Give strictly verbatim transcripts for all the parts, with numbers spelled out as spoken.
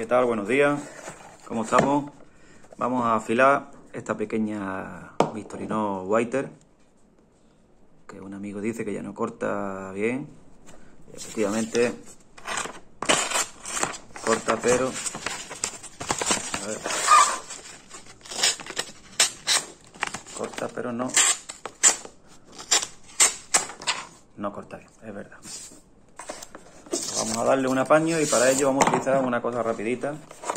¿Qué tal? Buenos días. ¿Cómo estamos? Vamos a afilar esta pequeña Victorinox Whiter, que un amigo dice que ya no corta bien. Y efectivamente corta, pero a ver, corta pero no no corta bien, es verdad. Vamos a darle un apaño y para ello vamos a utilizar una cosa rapidita,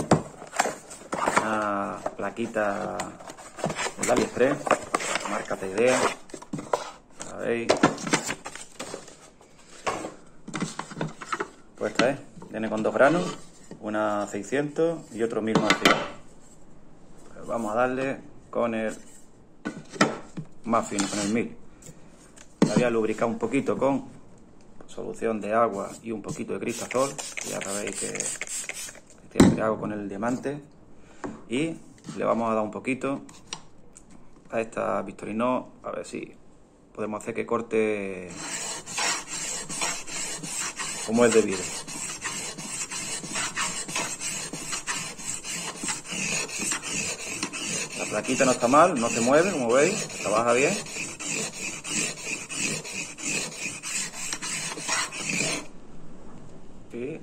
una plaquita de AliExpress, marca Teidea, ¿sabéis? Pues esta es, viene con dos granos, una seiscientos y otro mil más fino. Pues vamos a darle con el más fino, con el mil. La voy a lubricar un poquito con solución de agua y un poquito de cristasol, ya sabéis que, que siempre hago con el diamante, y le vamos a dar un poquito a esta Victorinox, a ver si podemos hacer que corte como es debido. La plaquita no está mal, no se mueve, como veis, trabaja bien. Y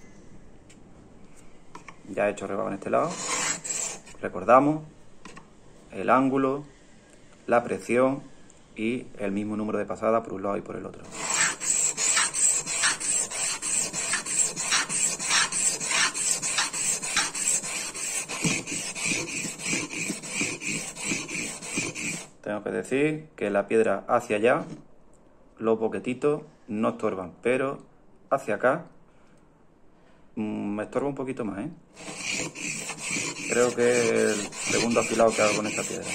ya he hecho rebaba en este lado. Recordamos el ángulo, la presión y el mismo número de pasadas por un lado y por el otro. Tengo que decir que la piedra hacia allá, los boquetitos no estorban, pero hacia acá me estorba un poquito más, ¿eh? Creo que es el segundo afilado que hago con esta piedra.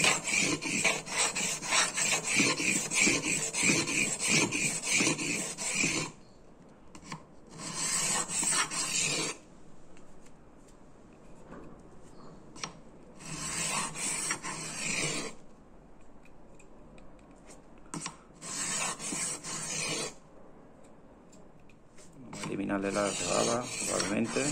Vamos a eliminarle la rebaba, probablemente.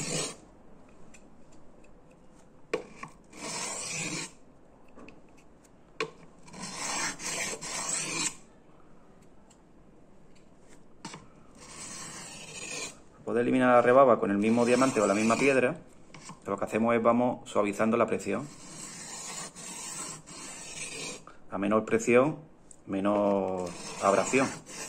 Poder eliminar la rebaba con el mismo diamante o la misma piedra, lo que hacemos es vamos suavizando la presión. A menor presión, menor abrasión.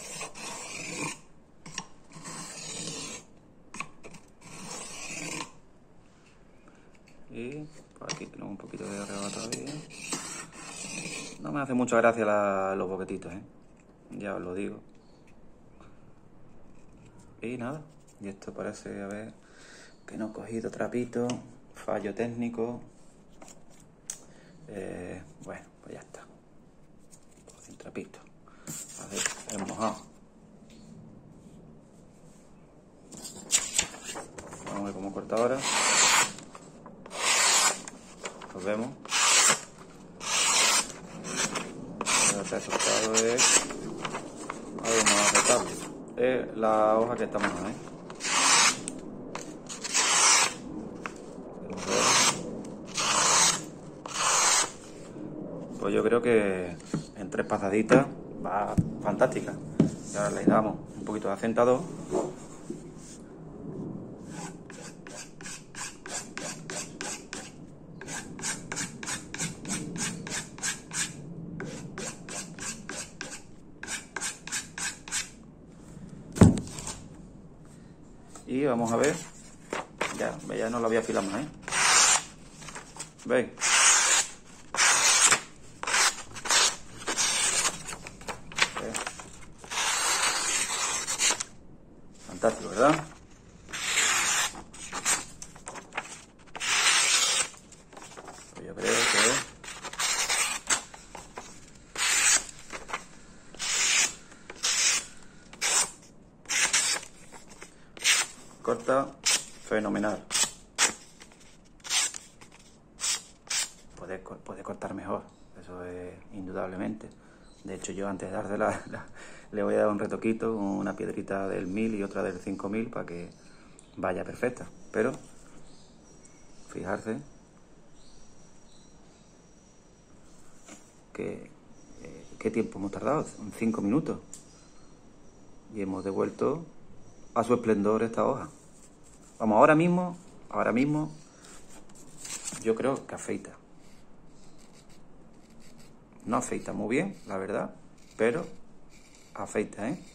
Y por aquí tenemos un poquito de rebaba todavía. No me hace mucha gracia la, los boquetitos, ¿eh? Ya os lo digo. Y nada. Y esto parece, a ver, que no he cogido trapito, fallo técnico. Eh, bueno, pues ya está. Sin trapito. A ver, he mojado. Vamos a ver cómo corta ahora. Pues vemos. Lo que ha cortado es algo más aceptable. Es la hoja que está mojada, ¿eh? Pues yo creo que en tres pasaditas va fantástica. Y ahora le damos un poquito de acentador. Y vamos a ver. Ya, ya no la voy a afilar más, ¿eh? ¿Veis? Fantástico, ¿verdad? Pues yo creo que corta fenomenal. Puede, puede cortar mejor, eso es indudablemente. De hecho, yo antes de dársela la, le voy a dar un retoquito, una piedrita del mil y otra del cinco mil para que vaya perfecta. Pero Fijarse que eh, qué tiempo hemos tardado, cinco minutos, y hemos devuelto a su esplendor esta hoja. Vamos, ahora mismo, ahora mismo, yo creo que afeita. No afeita muy bien, la verdad, pero afeita, ¿eh?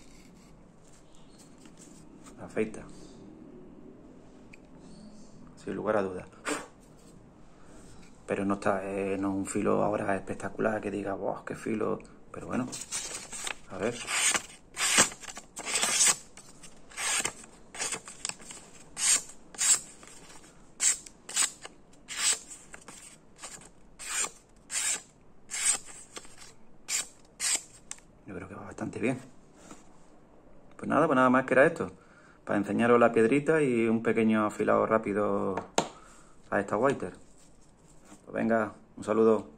Afeita. Sin lugar a dudas. Pero no está, eh, no es un filo ahora espectacular que diga, ¡wow, qué filo! Pero bueno, a ver. Yo creo que va bastante bien. Pues nada, pues nada más que era esto. Para enseñaros la piedrita y un pequeño afilado rápido a esta Whiter. Pues venga, un saludo.